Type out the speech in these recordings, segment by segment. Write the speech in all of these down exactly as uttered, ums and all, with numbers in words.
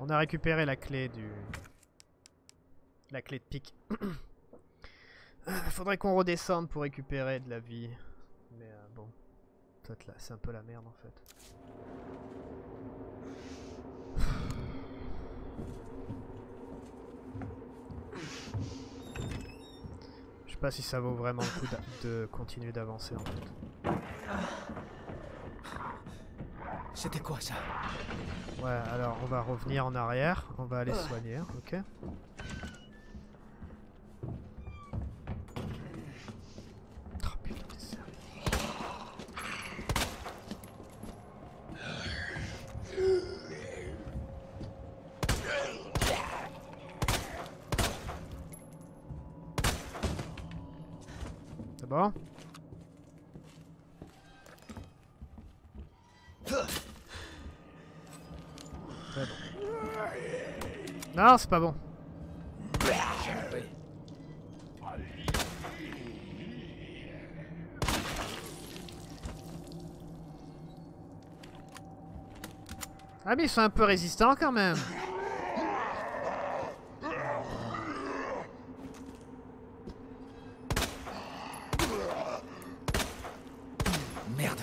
On a récupéré la clé du... La clé de pique. Faudrait qu'on redescende pour récupérer de la vie. Mais euh, bon. C'est un peu la merde en fait. Je sais pas si ça vaut vraiment le coup de continuer d'avancer en fait. C'était quoi ça? Ouais, alors on va revenir en arrière. On va aller soigner, ok? Oh putain, t'es sérieux? C'est bon? C'est bon. Non, c'est pas bon. Ah mais ils sont un peu résistants quand même. Merde.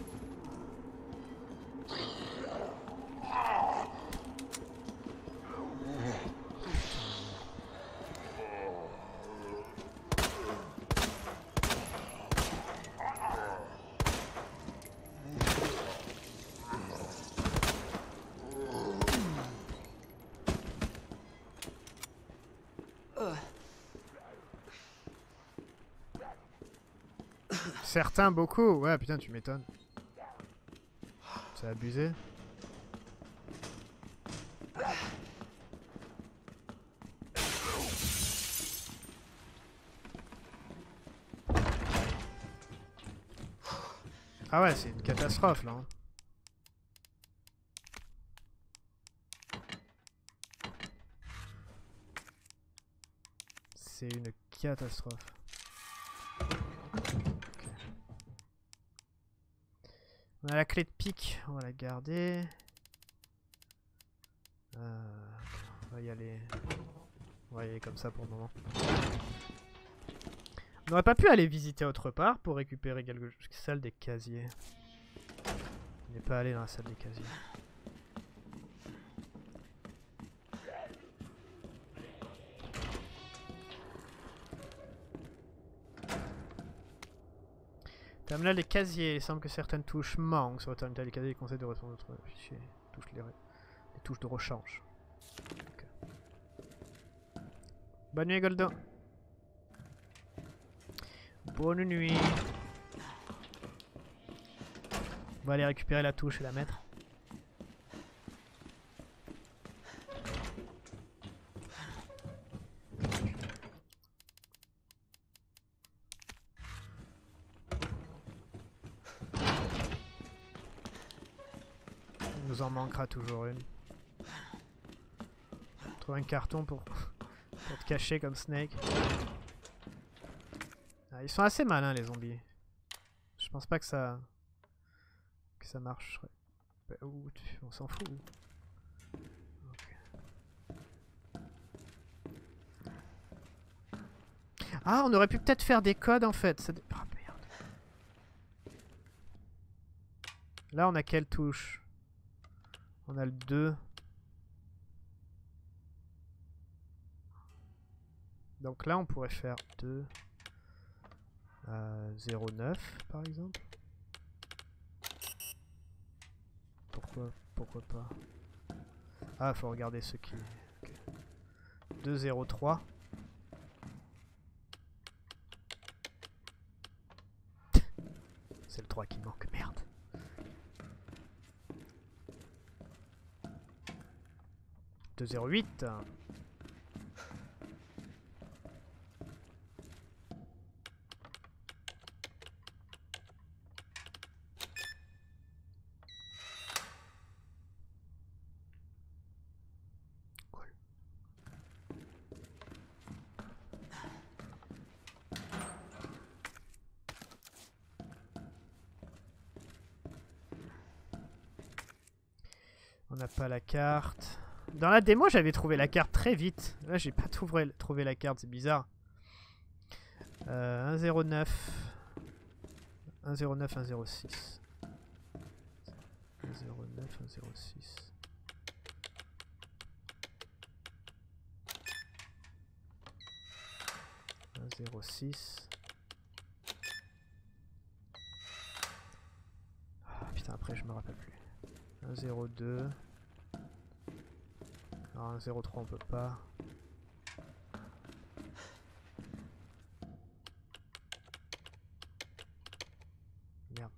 Certains beaucoup. Ouais, putain, tu m'étonnes. C'est abusé. Ah ouais, c'est une catastrophe là. Hein. C'est une catastrophe. Okay. On a la clé de pique, on va la garder. Euh, on va y aller. On va y aller comme ça pour le moment. On n'aurait pas pu aller visiter autre part pour récupérer quelque chose. Salle des casiers. On n'est pas allé dans la salle des casiers. Terminal des casiers. Il semble que certaines touches manquent sur le terminal des casiers. Il conseille de retourner notre fichier. Touche les, les touches de rechange. Okay. Bonne nuit, Goldo. Bonne nuit. On va aller récupérer la touche et la mettre. Il nous en manquera toujours une. Trouver un carton pour, pour te cacher comme Snake. Ah, ils sont assez malins les zombies. Je pense pas que ça que ça marche. Bah, ouh, on s'en fout. Okay. Ah, on aurait pu peut-être faire des codes en fait. Ça... Oh, merde. Là, on a quelle touche? On a le deux. Donc là, on pourrait faire deux. Euh, zéro neuf par exemple. Pourquoi, pourquoi pas? Ah, faut regarder ce qui... Okay. deux zéro trois. C'est le trois qui manque, merde. deux zéro huit. On n'a pas la carte. Dans la démo, j'avais trouvé la carte très vite. Là, j'ai pas trouvé, trouvé la carte, c'est bizarre. Euh, un zéro neuf. un zéro neuf, un zéro six. un zéro neuf, un zéro six. un zéro six. Ah, putain, après, je me rappelle plus. un zéro deux. Alors, un zéro trois, on peut pas. Merde.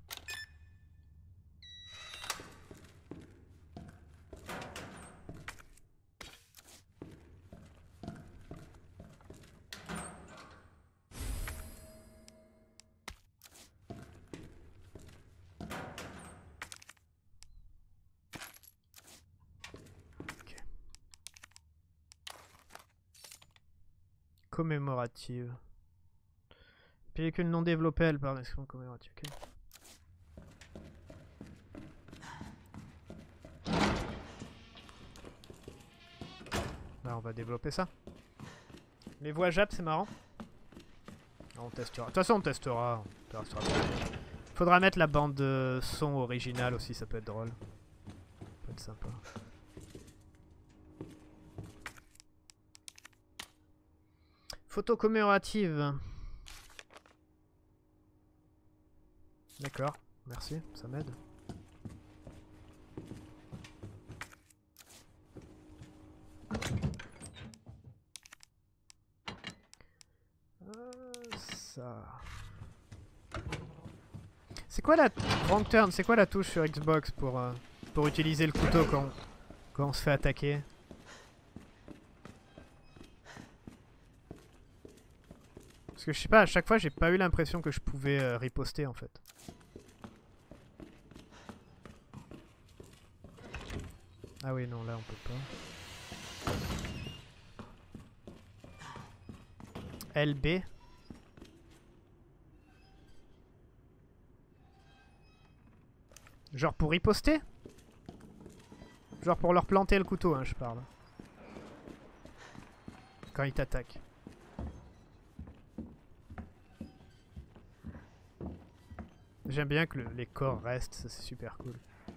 Commémorative. Pellicule non développée, elle parle d'expression commémorative. Okay. Là, on va développer ça. Les voix Jap, c'est marrant. On testera. De toute façon, on testera. On testera. Faudra mettre la bande de son originale aussi, ça peut être drôle. Ça peut être sympa. Photo commémorative. D'accord, merci, ça m'aide. Euh, ça. C'est quoi la wrong turn? C'est quoi la touche sur Xbox pour euh, pour utiliser le couteau quand quand on se fait attaquer? Parce que je sais pas, à chaque fois j'ai pas eu l'impression que je pouvais euh, riposter en fait. Ah oui, non, là on peut pas. L B. Genre pour riposter? Genre pour leur planter le couteau, hein, je parle. Quand ils t'attaquent. J'aime bien que le, les corps restent, ça c'est super cool.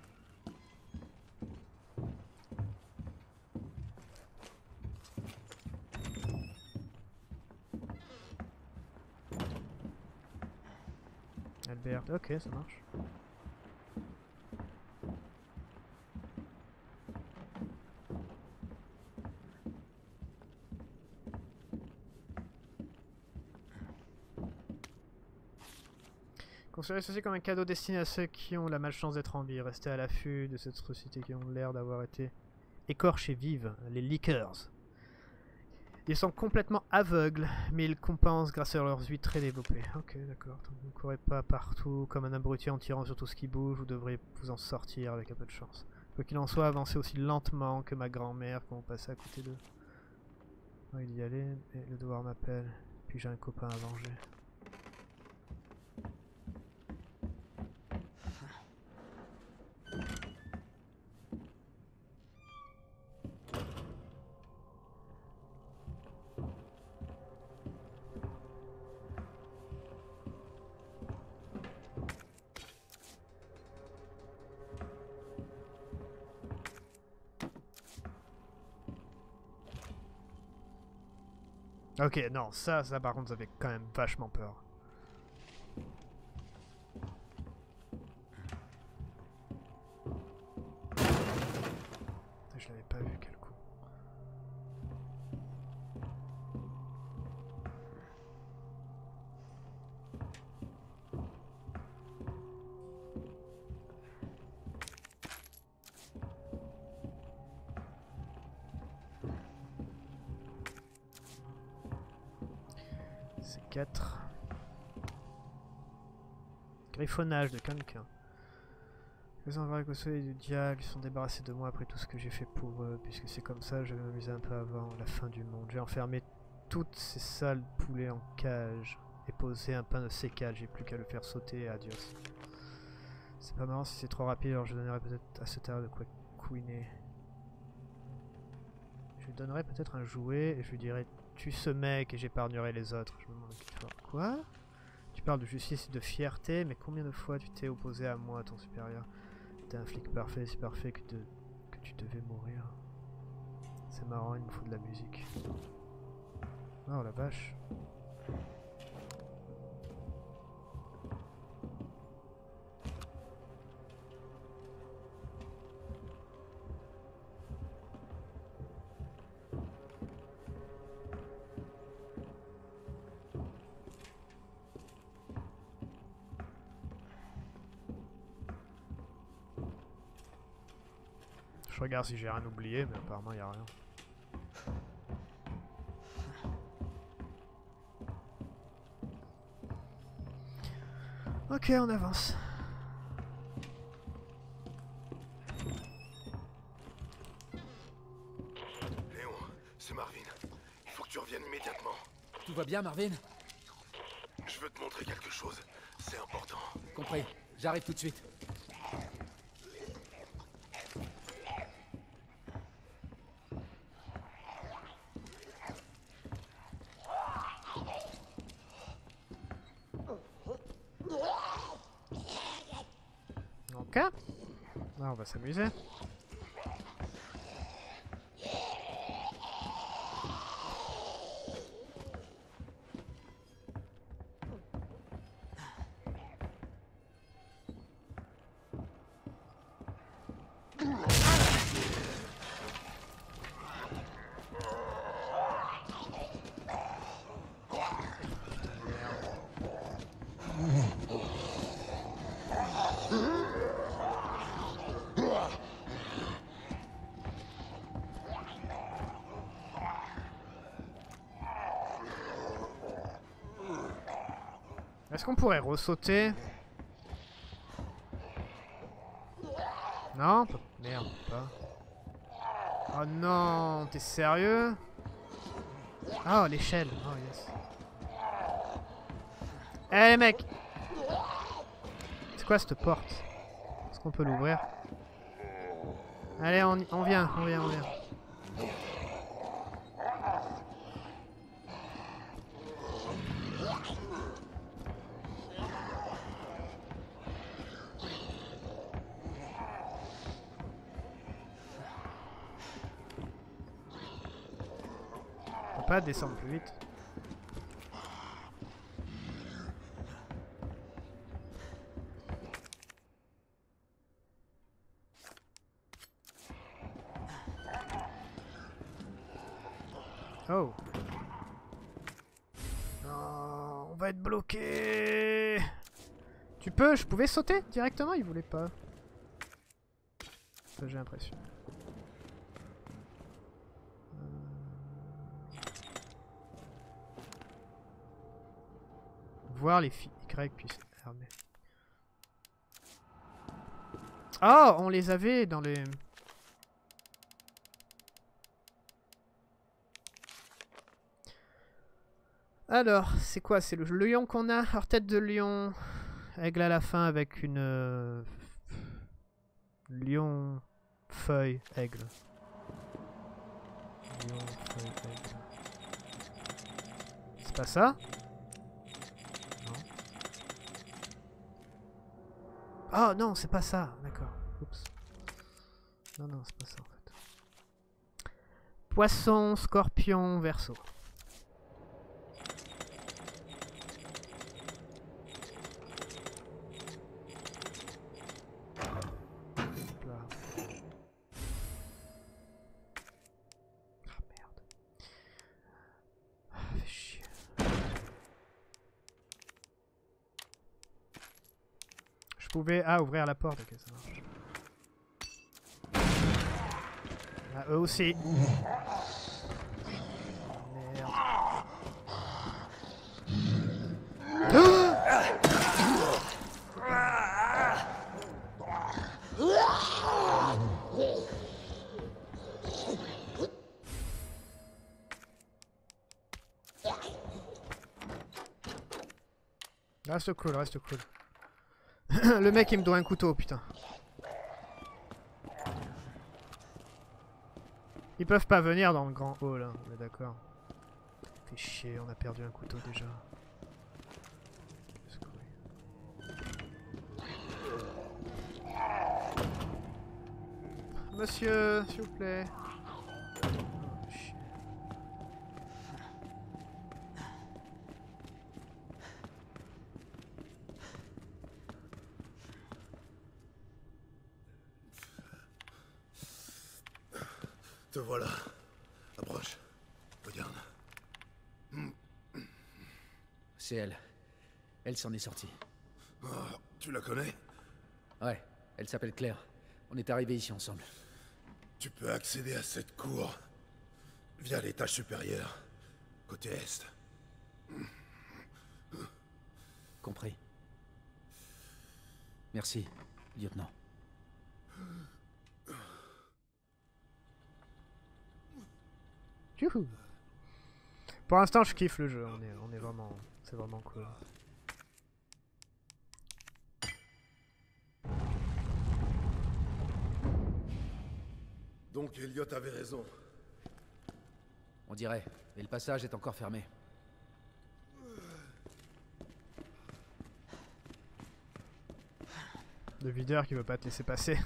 Albert, ok, ça marche. Considérez ceci comme un cadeau destiné à ceux qui ont la malchance d'être en vie. Restez à l'affût de cette société qui ont l'air d'avoir été écorchées vives, les Lickers. Ils sont complètement aveugles, mais ils compensent grâce à leurs huiles très développées. Ok, d'accord. Vous ne courez pas partout comme un abruti en tirant sur tout ce qui bouge. Vous devrez vous en sortir avec un peu de chance. Quoi qu'il en soit, avancez aussi lentement que ma grand-mère quand vous passez à côté d'eux. Oh, il y allait, et le devoir m'appelle. Puis j'ai un copain à venger. Ok, non, ça, ça par contre, ça fait quand même vachement peur. Je l'avais pas vu, quel coup. C'est quatre. Griffonnage de quelqu'un. Les envois au soleil du diable, ils sont débarrassés de moi après tout ce que j'ai fait pour eux. Puisque c'est comme ça, je vais m'amuser un peu avant la fin du monde. J'ai enfermé toutes ces sales poulets en cage et posé un pain de sécage. J'ai plus qu'à le faire sauter. Adios. C'est pas marrant si c'est trop rapide, alors je donnerai peut-être à ce terre de quoi couiner. lui donnerai peut-être un jouet et je lui dirai tue ce mec et j'épargnerai les autres. Je me demande qu'il faut. Quoi? Tu parles de justice et de fierté, mais combien de fois tu t'es opposé à moi, ton supérieur? T'es un flic parfait, si parfait que, de... que tu devais mourir. C'est marrant, il me faut de la musique. Oh la vache. Je regarde si j'ai rien oublié, mais apparemment il n'y a rien. Ok, on avance. Léon, c'est Marvin. Il faut que tu reviennes immédiatement. Tout va bien, Marvin? Je veux te montrer quelque chose. C'est important. Compris. J'arrive tout de suite. Ok. Là, on va s'amuser. Est-ce qu'on pourrait ressauter? Non? Merde, pas. Oh non, t'es sérieux? Oh, l'échelle. Oh yes. Eh hey, les mecs! C'est quoi cette porte? Est-ce qu'on peut l'ouvrir? Allez, on, y... on vient, on vient, on vient. On peut pas descendre plus vite. Oh. Non, on va être bloqué. Tu peux, je pouvais sauter directement, il voulait pas. Ça, j'ai l'impression. Voir les filles Y puis armées. Oh, on les avait dans les... Alors, c'est quoi? C'est le lion qu'on a? Alors, tête de lion. Aigle à la fin avec une... Euh, lion... Feuille, aigle. Lion, feuille, aigle. C'est pas ça? Oh non, c'est pas ça. D'accord. Oups. Non, non, c'est pas ça en fait. Poisson, scorpion, verseau. Là. Ah merde. Ah, fait chier. Je pouvais... Ah, ouvrir la porte, ok, ça marche. Ah, eux aussi. Merde. Reste cool, reste cool. Le mec il me doit un couteau, putain. Ils peuvent pas venir dans le grand hall, hein, on est d'accord. Fait chier, on a perdu un couteau déjà. Monsieur, s'il vous plaît. Oh, chier. Te voilà. Approche. Regarde. C'est elle. Elle s'en est sortie. Oh, tu la connais? Ouais, elle s'appelle Claire. On est arrivés ici ensemble. Tu peux accéder à cette cour via l'étage supérieur, côté est. Compris. Merci, lieutenant. Youhou. Pour l'instant, je kiffe le jeu. On est, on est vraiment, c'est vraiment cool. Donc Elliot avait raison. On dirait, mais le passage est encore fermé. Le videur qui veut pas te laisser passer.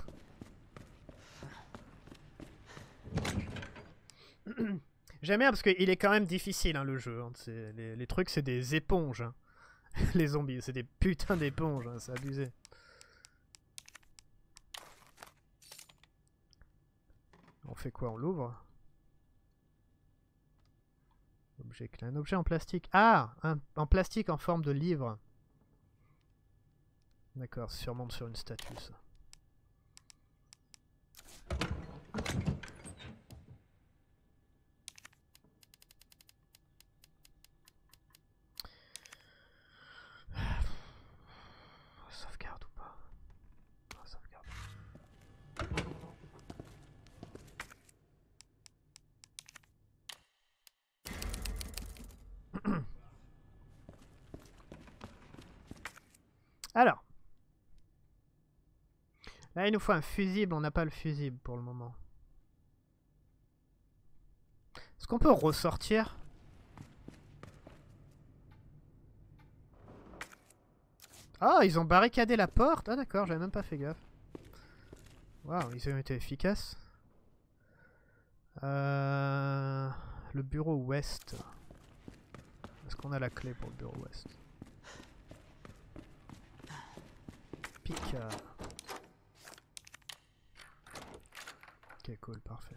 J'aime bien parce qu'il est quand même difficile hein, le jeu. Hein. Les, les trucs c'est des éponges. Hein. Les zombies, c'est des putains d'éponges, hein. C'est abusé. On fait quoi? On l'ouvre? Objet clé. Un objet en plastique. Ah un, en plastique en forme de livre. D'accord, sûrement sur une statue ça. Sauvegarde ou pas? Oh, sauvegarde. Alors. Là, il nous faut un fusible. On n'a pas le fusible pour le moment. Est-ce qu'on peut ressortir? Ah, ils ont barricadé la porte. Ah d'accord, j'avais même pas fait gaffe. Waouh, ils ont été efficaces. Euh... Le bureau ouest. Est-ce qu'on a la clé pour le bureau ouest? Picard. Ok, cool, parfait.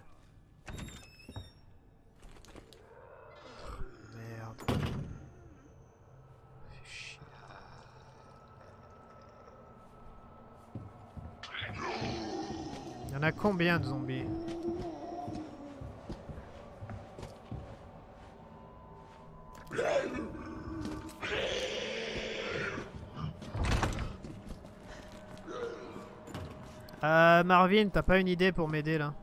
Oh, merde. Fais chier. Il y en a combien de zombies? Euh, Marvin, t'as pas une idée pour m'aider là?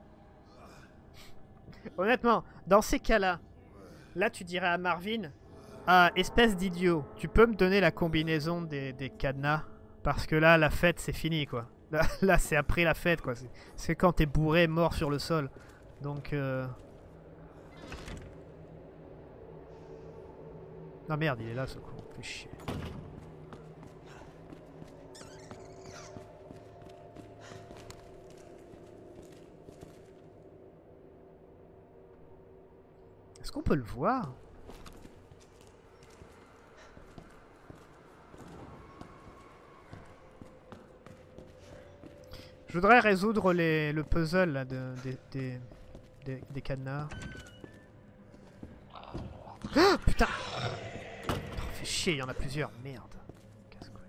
Honnêtement, dans ces cas-là, là tu dirais à Marvin, ah, espèce d'idiot, tu peux me donner la combinaison des, des cadenas? Parce que là, la fête c'est fini quoi. Là, là c'est après la fête quoi. C'est quand t'es bourré, mort sur le sol. Donc euh... non merde, il est là ce con, fait chier. Est-ce qu'on peut le voir? Je voudrais résoudre les, le puzzle là, de, des, des, des, des cadenas. Ah, putain! Oh, fait chier, il y en a plusieurs, merde. Casse-couille.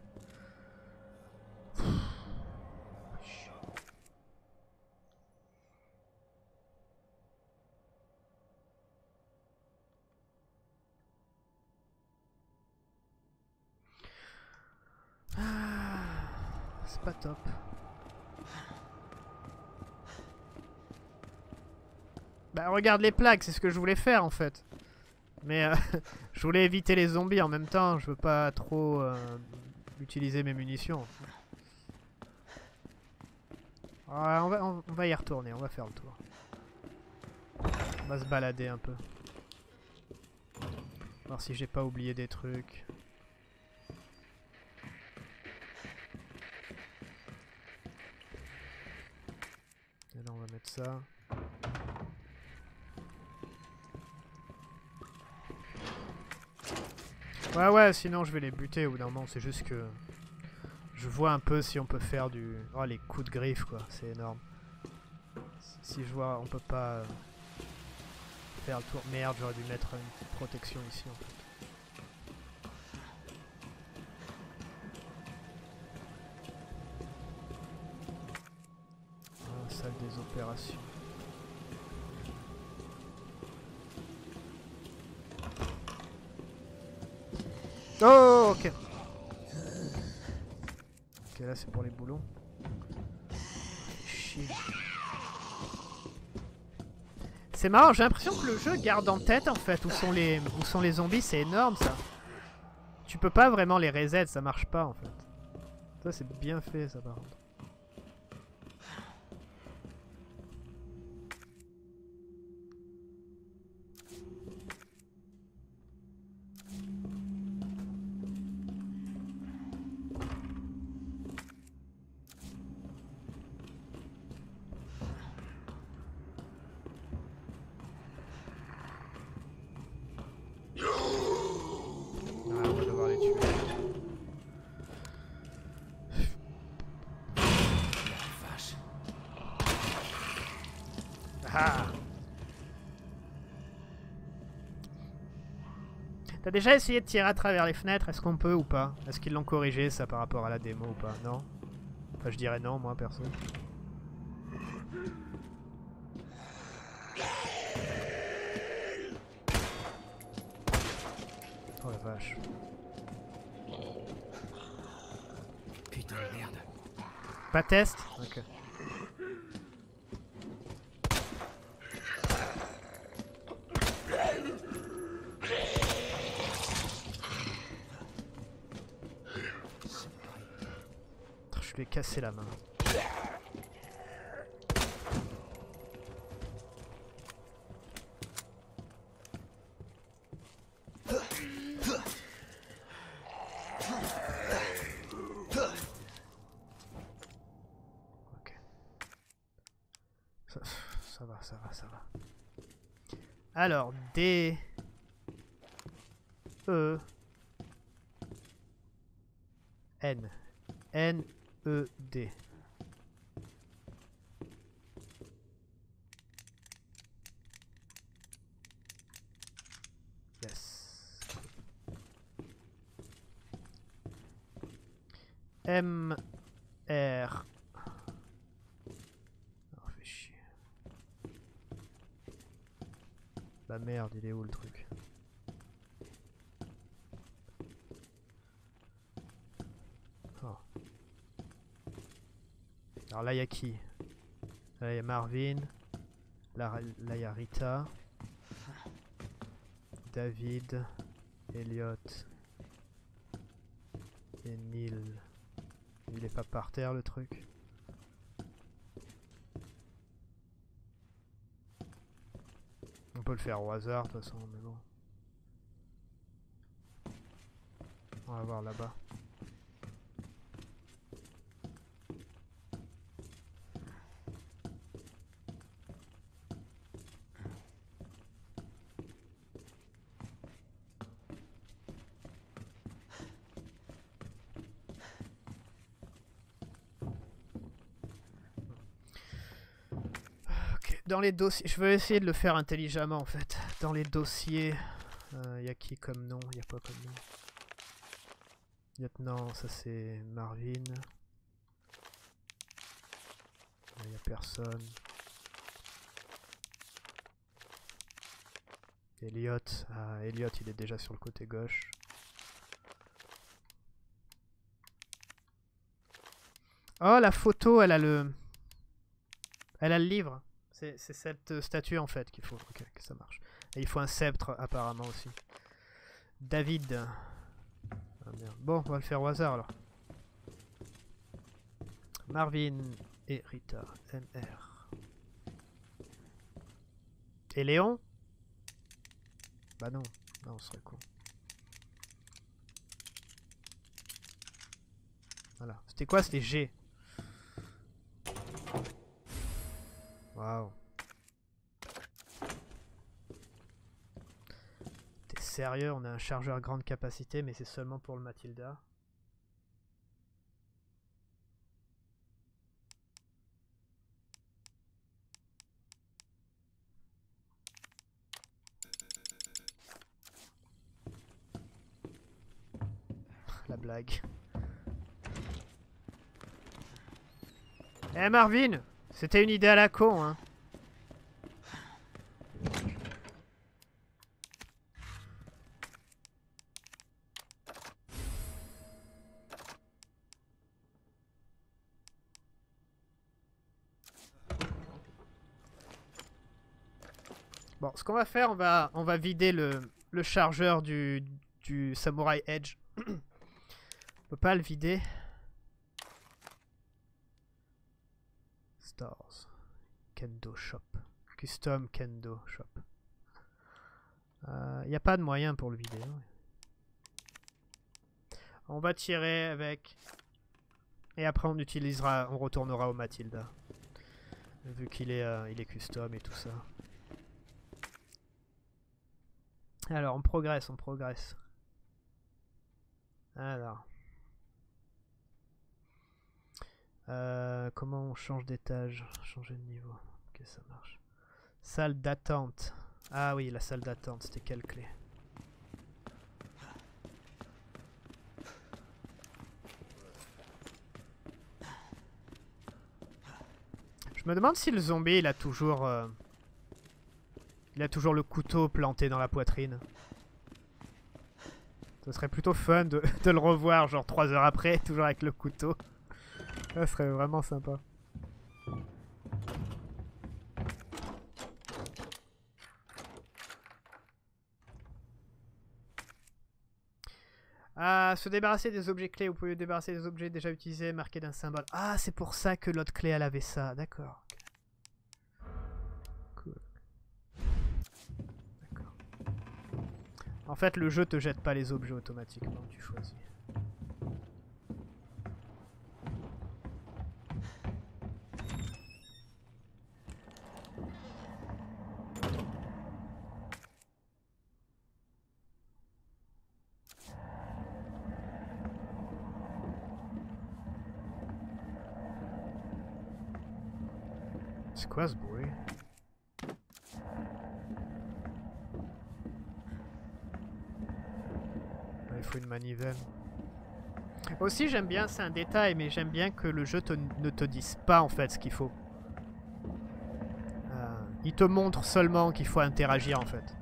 C'est pas top. Bah regarde les plaques, c'est ce que je voulais faire en fait. Mais euh, je voulais éviter les zombies en même temps, je veux pas trop euh, utiliser mes munitions. Ouais, on, va, on, on va y retourner, on va faire le tour. va se balader un peu. Voir si j'ai pas oublié des trucs. Et là on va mettre ça. Ouais ouais, sinon je vais les buter au bout d'un moment, c'est juste que je vois un peu si on peut faire du... Oh les coups de griffe quoi, c'est énorme. Si je vois, on peut pas euh, faire le tour. Merde, j'aurais dû mettre une petite protection ici en fait. Ah, salle des opérations. Oh, ok. Ok, là c'est pour les boulons. Chier. C'est marrant, j'ai l'impression que le jeu garde en tête en fait où sont les, où sont les zombies, c'est énorme ça. Tu peux pas vraiment les reset, ça marche pas en fait. Ça c'est bien fait ça par contre. T'as déjà essayé de tirer à travers les fenêtres? Est-ce qu'on peut ou pas? Est-ce qu'ils l'ont corrigé ça par rapport à la démo ou pas? Non? Enfin je dirais non moi perso. Oh la vache. Putain de merde. Pas test? Ok. Je lui ai cassé la main. Ok. Ça, ça va, ça va, ça va. Alors, D... E... N. N... E, D. Yes. M, R. Oh, fait chier. Bah merde, il est où le truc? Oh. Alors là, il y a qui? Là, il y a Marvin. Là, il y a Rita. David. Elliot. Et Neil. Il est pas par terre, le truc? On peut le faire au hasard, de toute façon, mais bon. On va voir là-bas. Dans les dossiers, je veux essayer de le faire intelligemment en fait. Dans les dossiers, il euh, y a qui comme nom? Il y a quoi comme nom? Lieutenant, ça c'est Marvin. Il y a personne. Elliot, ah, Elliot il est déjà sur le côté gauche. Oh la photo, elle a le, elle a le livre. C'est cette statue en fait qu'il faut. Ok, que ça marche. Et il faut un sceptre apparemment aussi. David. Ah, merde. Bon, on va le faire au hasard alors. Marvin et Rita. M R. Et Léon? Bah non, non, on serait con. Voilà. C'était quoi? C'était G. Waouh. T'es sérieux? On a un chargeur grande capacité, mais c'est seulement pour le Matilda. La blague. Eh hey Marvin, c'était une idée à la con, hein. Bon, ce qu'on va faire, on va, on va vider le, le chargeur du, du Samurai Edge. On peut pas le vider. Stars. Kendo Shop. Custom Kendo Shop. Il euh, n'y a pas de moyen pour le vider. Hein. On va tirer avec. Et après on utilisera, on retournera au Matilda. Vu qu'il est, euh, il est custom et tout ça. Alors on progresse, on progresse. Alors. Euh, comment on change d'étage? Changer de niveau. Ok, ça marche. Salle d'attente. Ah oui, la salle d'attente, c'était quelle clé? Je me demande si le zombie, il a toujours... Euh, il a toujours le couteau planté dans la poitrine. Ce serait plutôt fun de, de le revoir, genre trois heures après, toujours avec le couteau. Ça serait vraiment sympa. Ah, se débarrasser des objets clés. Vous pouvez débarrasser des objets déjà utilisés, marqués d'un symbole. Ah, c'est pour ça que l'autre clé, elle avait ça. D'accord. Cool. D'accord. En fait, le jeu te jette pas les objets automatiquement. Tu choisis. C'est quoi ce bruit? Il faut une manivelle. Aussi j'aime bien, c'est un détail, mais j'aime bien que le jeu te, ne te dise pas en fait ce qu'il faut. Euh, il te montre seulement qu'il faut interagir en fait.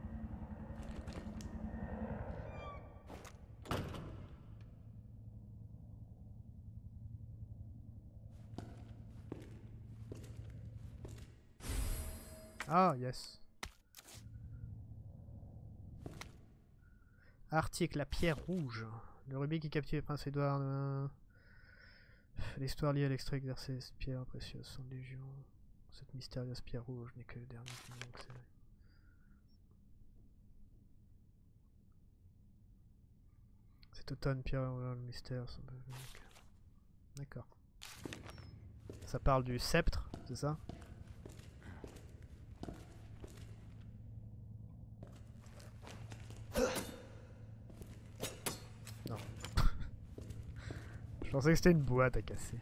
Ah, yes. Article, la pierre rouge. Le rubis qui captive Prince Édouard. Euh... L'histoire liée à l'extrait exercé. Cette pierre précieuse sans légion. Cette mystérieuse pierre rouge n'est que le dernier qui manque. Cet automne, pierre rouge, le mystère. D'accord. Ça parle du sceptre, c'est ça? Non. Je pensais que c'était une boîte à casser.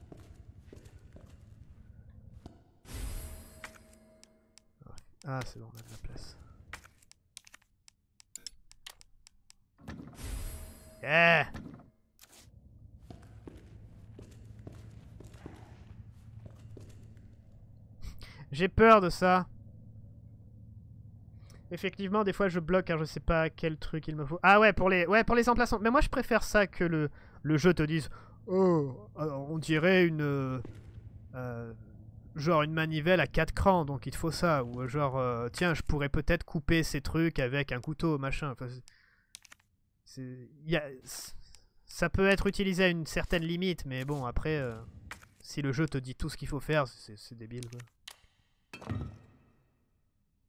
Ah, c'est bon, on a de la place. Yeah! J'ai peur de ça. Effectivement, des fois je bloque car je sais pas quel truc il me faut. Ah ouais, pour les, ouais, pour les emplacements. Mais moi je préfère ça que le, le jeu te dise oh, on dirait une... Euh, euh, genre une manivelle à quatre crans, donc il te faut ça. Ou genre, euh, tiens, je pourrais peut-être couper ces trucs avec un couteau, machin. Enfin, c'est, y a, ça peut être utilisé à une certaine limite, mais bon, après, euh, si le jeu te dit tout ce qu'il faut faire, c'est débile, quoi.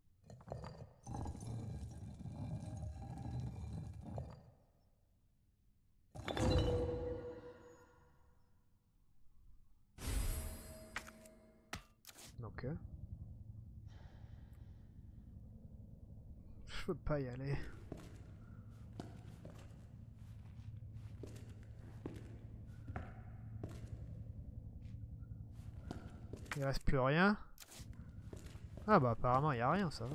Ok. Je peux pas y aller. Il reste plus rien. Ah bah apparemment il y a rien, ça va.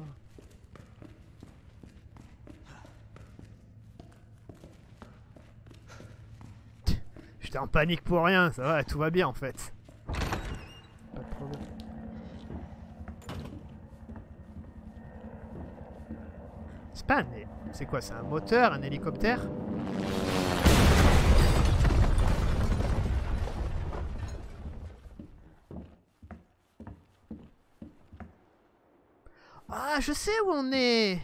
J'étais en panique pour rien, ça va, tout va bien en fait. Pas de problème. C'est pas un... C'est quoi, c'est un moteur, un hélicoptère? Ah, je sais où on est.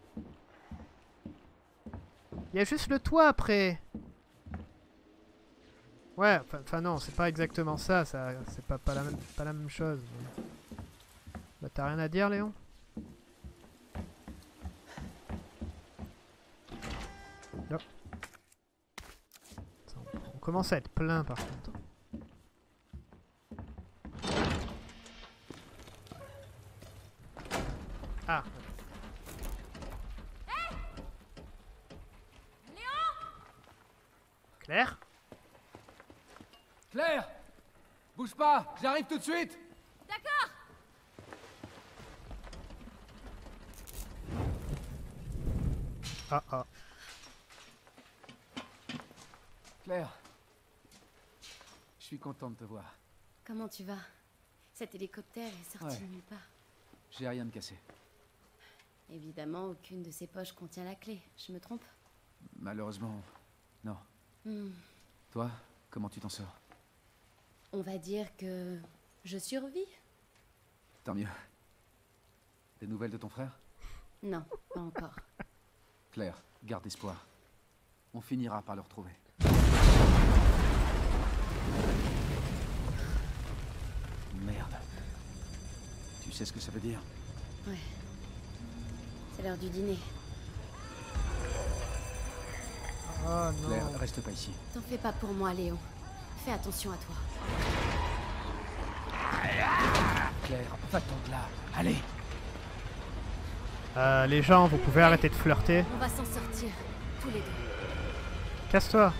Il y a juste le toit après. Ouais, enfin non, c'est pas exactement ça, ça c'est pas, pas, la même, pas la même chose. Mais... Bah t'as rien à dire, Léon? Non. On commence à être plein par contre. Ah. Hey Léon Claire? Claire! Bouge pas, j'arrive tout de suite! D'accord. Ah ah. Claire, je suis content de te voir. Comment tu vas? Cet hélicoptère est sorti Ouais. de nulle part. J'ai rien de cassé. Évidemment, aucune de ces poches contient la clé. Je me trompe? Malheureusement, non. Hmm. Toi, comment tu t'en sors? On va dire que je survis? Tant mieux. Des nouvelles de ton frère? Non, pas encore. Claire, garde espoir. On finira par le retrouver. Merde. Tu sais ce que ça veut dire? Ouais. C'est l'heure du dîner. Oh non. Claire, reste pas ici. T'en fais pas pour moi, Léon. Fais attention à toi. Claire, va-t'en de là. Allez! Euh, les gens, vous pouvez arrêter de flirter. On va s'en sortir, tous les deux. Casse-toi.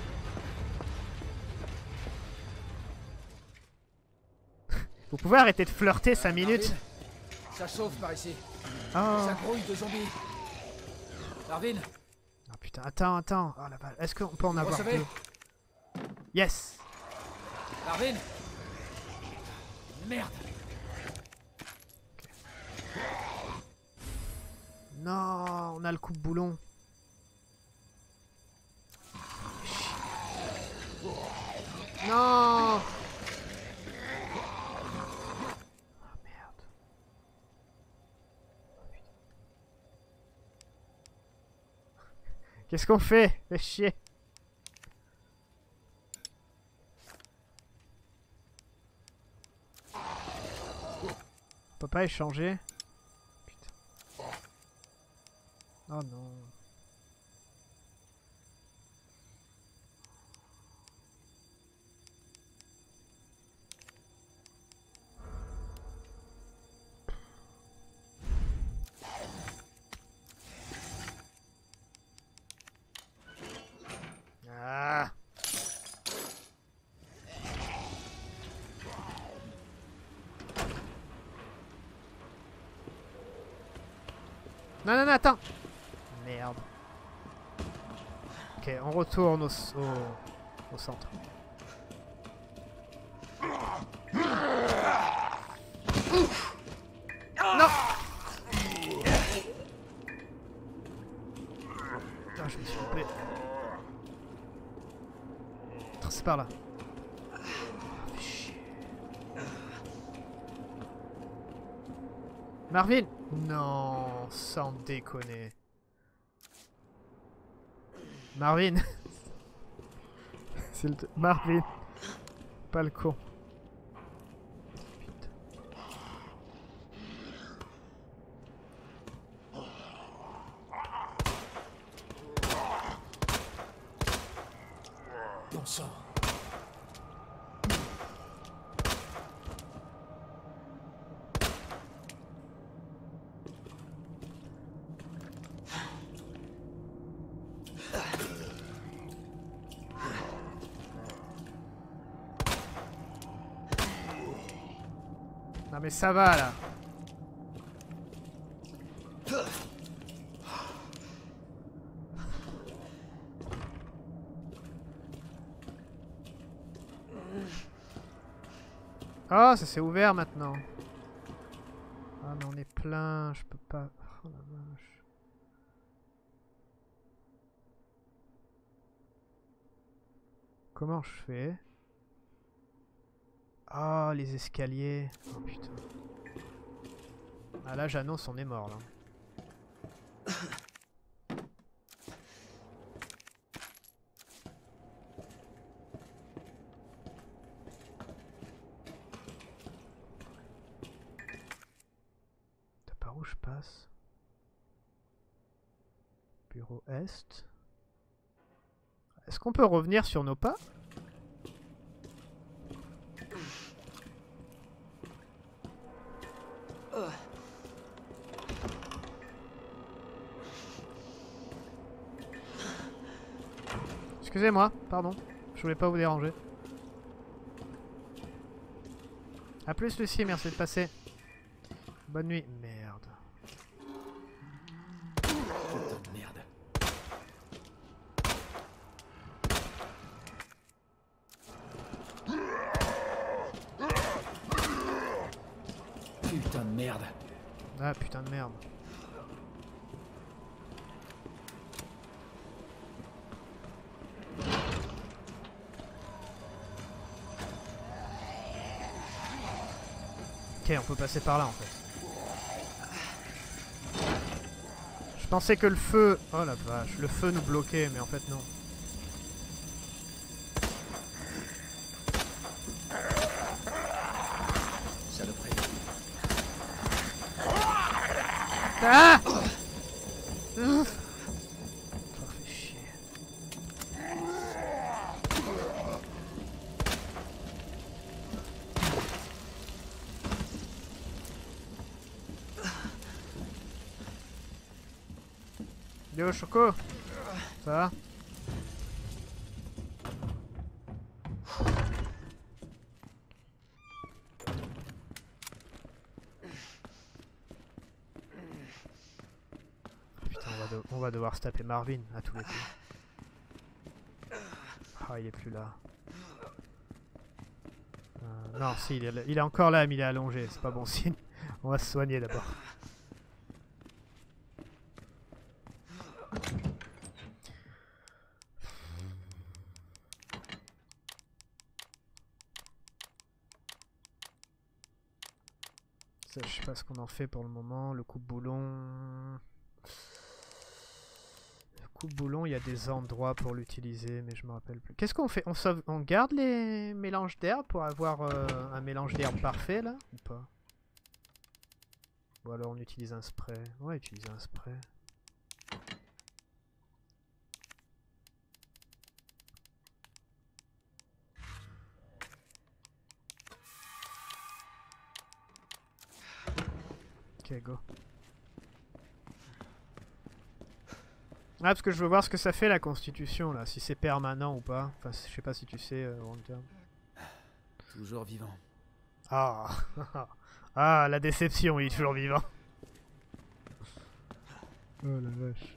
Vous pouvez arrêter de flirter cinq minutes. Marvin, ça chauffe par ici. Oh. Ça grouille de zombies. Marvin, Ah putain, attends, attends. Oh la balle. Est-ce qu'on peut en avoir recevez? deux? Yes. Marvin! Merde! Non, on a le coupe-boulon. Non. Ah merde. Qu'est-ce qu'on fait? Fais chier. On peut pas échanger. Putain. Oh non. Ah. Non, non, non, attends. Merde. Ok, on retourne au, au, au centre. Non. Putain, je me suis loupé. C'est par là. Marvin! Non, sans déconner. Marvin! C'est le... Marvin! Pas le con. Putain. Bon sang. Ah mais ça va là. Oh, ça s'est ouvert maintenant. Ah mais on est plein, je peux pas... Oh la vache. Comment je fais? Oh, les escaliers. Oh putain. Ah là, j'annonce, on est mort là. T'as par où je passe? Bureau Est. Est-ce qu'on peut revenir sur nos pas? Excusez-moi, pardon. Je voulais pas vous déranger. A plus Lucie, merci de passer. Bonne nuit. Merde. Putain de merde. Putain de merde. Ah putain de merde. Ok, on peut passer par là en fait. Je pensais que le feu... Oh la vache, le feu nous bloquait, mais en fait non. Saloperie. Ah! Ça fait chier. Yo Choco, ça va? Putain, on va, de- on va devoir se taper Marvin à tous les coups. Ah, il est plus là. Euh, non, si, il est, il est encore là, mais il est allongé, c'est pas bon signe. On va se soigner d'abord. Ça, je sais pas ce qu'on en fait pour le moment. Le coupe-boulon... Le coupe-boulon, il y a des endroits pour l'utiliser, mais je me rappelle plus. Qu'est-ce qu'on fait? On, sauve... on garde les mélanges d'herbes pour avoir euh, un mélange d'herbes parfait, là? Ou pas? Ou alors on utilise un spray? Ouais, utiliser un spray. Ok, go. Ah, parce que je veux voir ce que ça fait la constitution là, si c'est permanent ou pas. Enfin, je sais pas si tu sais, euh, long terme. Toujours vivant. Ah, ah, la déception, il est toujours vivant. Oh la vache.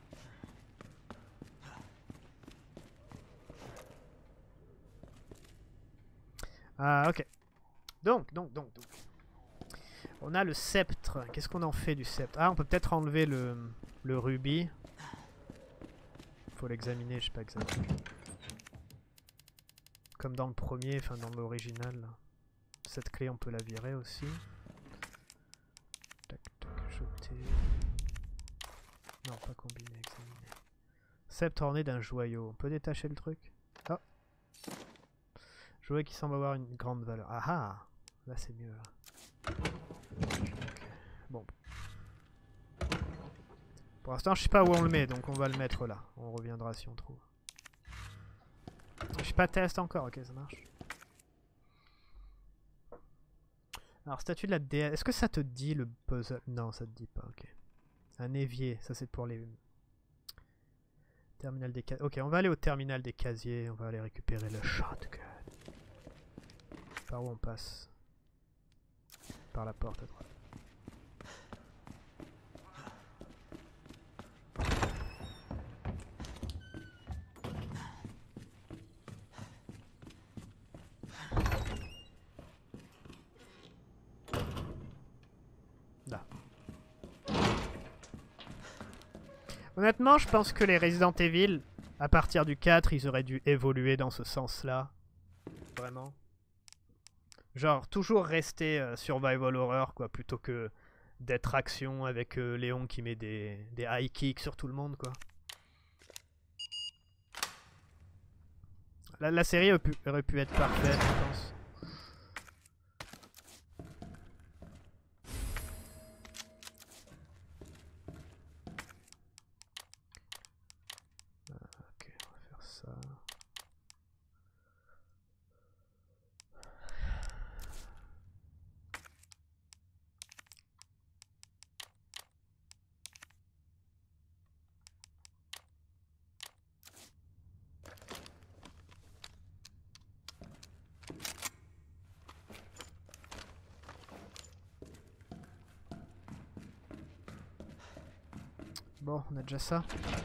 Ah, ok. Donc, donc, donc, donc. On a le sceptre. Qu'est-ce qu'on en fait du sceptre? Ah, on peut peut-être enlever le, le rubis. Faut l'examiner, je sais pas exactement. Comme dans le premier, enfin dans l'original. Cette clé, on peut la virer aussi. Tac, tac, jeter. Non, pas combiner, examiner. Sceptre orné d'un joyau. On peut détacher le truc? Oh. Joyau qui semble avoir une grande valeur. Ah ah! Là, c'est mieux. Là. Okay. Bon. Pour l'instant, je sais pas où on le met, donc on va le mettre là. On reviendra si on trouve. Je sais pas, test encore. Ok, ça marche. Alors, statue de la déesse. Est-ce que ça te dit le puzzle? Non, ça te dit pas. Ok. Un évier. Ça, c'est pour les... Terminal des casiers. Ok, on va aller au terminal des casiers. On va aller récupérer le shotgun. Par où on passe? par la porte à droite. Là. Honnêtement, je pense que les Resident Evil, à partir du quatre, ils auraient dû évoluer dans ce sens-là. Vraiment. Genre, toujours rester euh, survival horror, quoi, plutôt que d'être action avec euh, Léon qui met des, des high kicks sur tout le monde, quoi. La, la série aurait pu, aurait pu être parfaite, je pense. Ok, on va faire ça. Bon, on a déjà ça.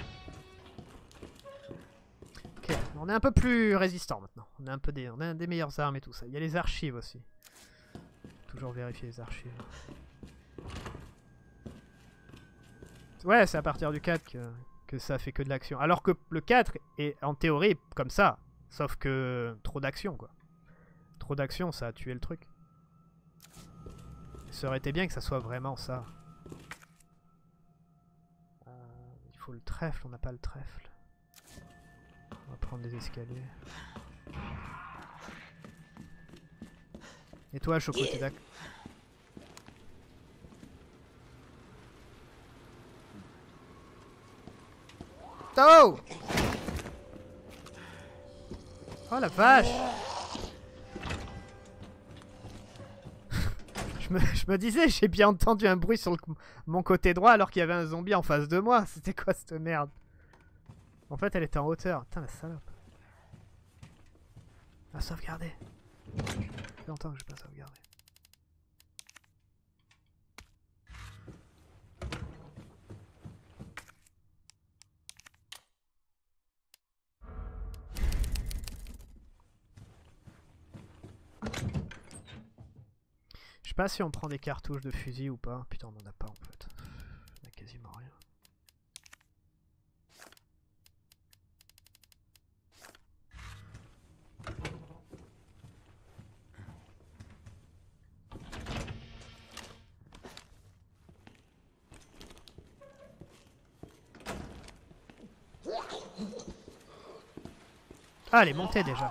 Ok, on est un peu plus résistant maintenant. On a un peu des, on a des meilleures armes et tout ça. Il y a les archives aussi. Toujours vérifier les archives. Ouais, c'est à partir du quatre que, que ça fait que de l'action. Alors que le quatre est en théorie comme ça. Sauf que trop d'action, quoi. Trop d'action, ça a tué le truc. Ça aurait été bien que ça soit vraiment ça. Il faut le trèfle, on n'a pas le trèfle. On va prendre les escaliers. Et toi, Choco, t'es d'accord? Oh! Oh la vache! Je me, je me disais, j'ai bien entendu un bruit sur le, mon côté droit alors qu'il y avait un zombie en face de moi. C'était quoi cette merde? En fait, elle était en hauteur. Putain, la salope. À sauvegarder. Ça fait longtemps que je n'ai pas sauvegardé. Je sais pas si on prend des cartouches de fusil ou pas. Putain, on en a pas en fait. On a quasiment rien. Ah, elle est montée déjà.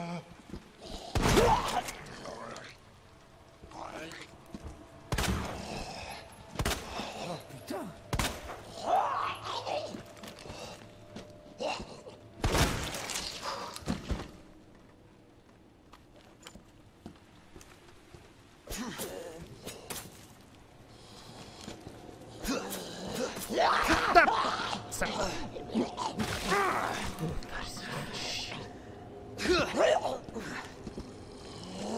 Ça.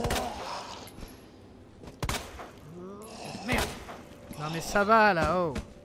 Merde. Non mais ça va là, oh.